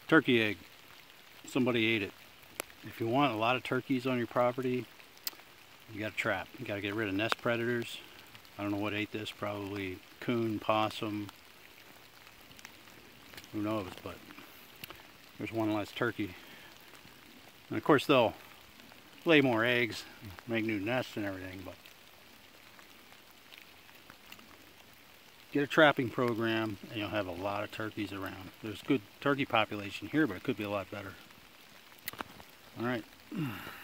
Turkey egg. Somebody ate it. If you want a lot of turkeys on your property, you got to trap. You got to get rid of nest predators. I don't know what ate this. Probably coon, possum. Who knows? But there's one less turkey. And of course, they'll lay more eggs, make new nests and everything. But get a trapping program, and you'll have a lot of turkeys around. There's good turkey population here, but it could be a lot better. All right.